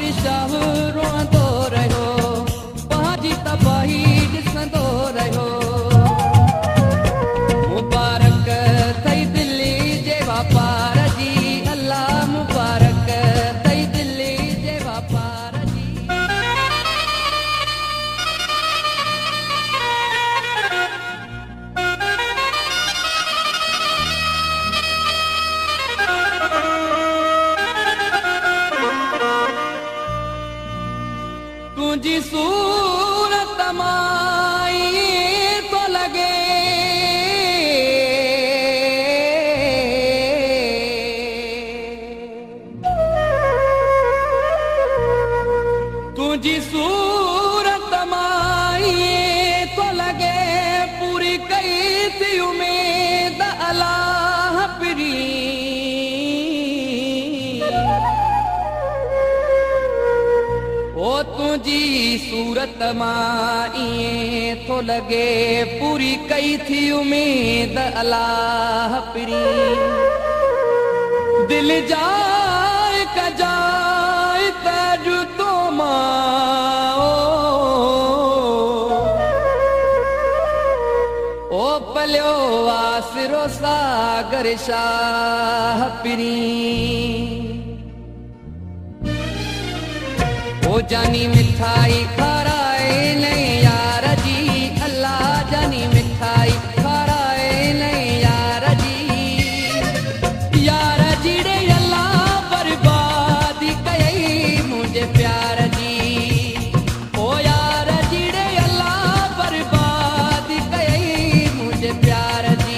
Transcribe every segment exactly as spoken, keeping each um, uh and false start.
हर शाह रोअंदो रहियो, पंहिंजी तबाही ॾिसंदो रहियो। मुबारक अथई दिल्ली जे वापार जी, अल्लाह मुबारक अथई दिल्ली जे वापार जी। तुझी सूरत माई तो लगे तुझी सूरत माई तो लगे, पूरी कई थी उम्मीद अल्लाह परी। ओ तुझी सूरत मां ईअं थो लगे, पूरी कई थी उम्मीद अल्लाह परी। दिल जाए कजाए तजु तो मां ओ पलियो आसरो सागर शाह परी। ओ जानी मिठाई खाराए नहीं यार जी, अल्लाह जानी मिठाई खाराए नहीं यार जी। यार जी रे अल्लाह बर्बादी कई मुझे प्यार जी। ओ यार जी रे अल्लाह बर्बादी कई मुझे प्यार जी।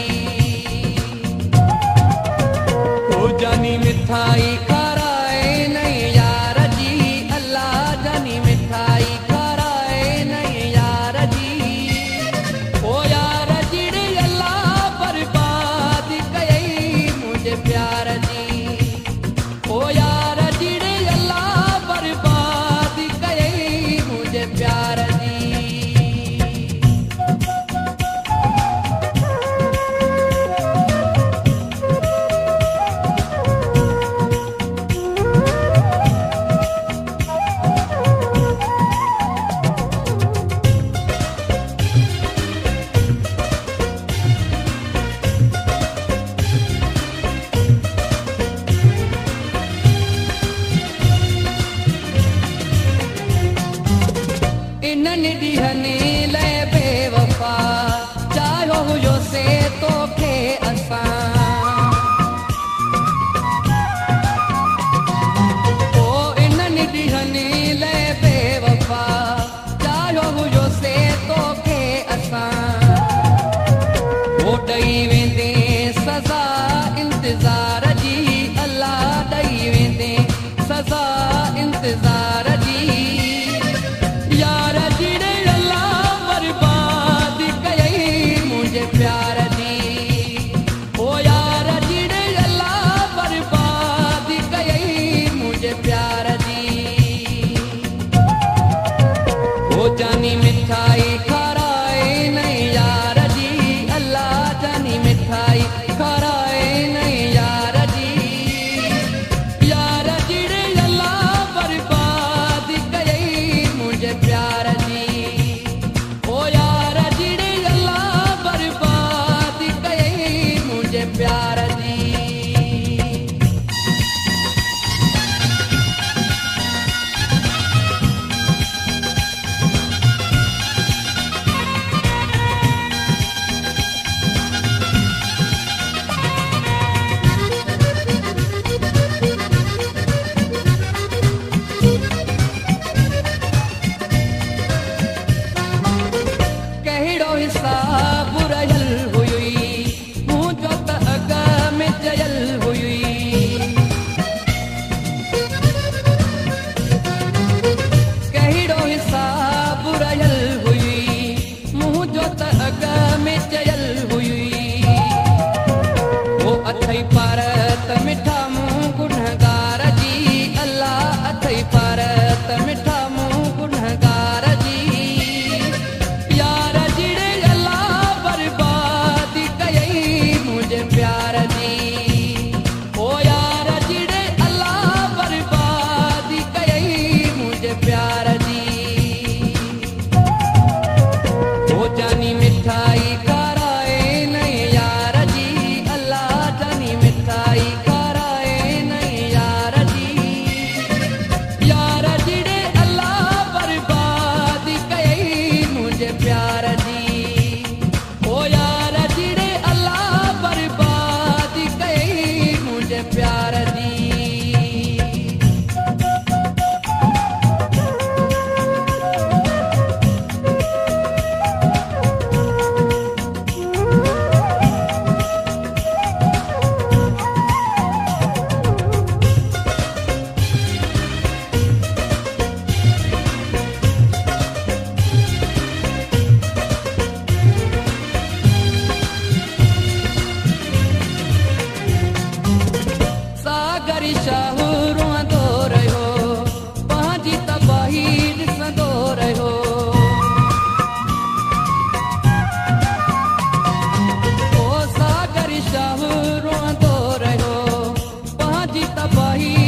ओ जानी मिठाई खाराए नहीं यार जी, जानी मिठाई खाराए नहीं यार जी। ओ यार जी रे अल्लाह बर्बाद कई मुझे प्यार जी। ओ यार जी रे अल्लाह बर्बाद कई मुझे प्यार जी। इन्हनि ॾींहंनि लाइ बेवफा चाहियो हुयो से तोखे असां। ओ इन्हनि ॾींहंनि लाइ बेवफा चाहियो हुयो से तोखे असां। ओ ॾेई वेंदे सज़ा इंतज़ार जी, अल्लाह ॾेई वेंदे सज़ा इंतज़ार जी। यार जी रे अल्लाह सिपाही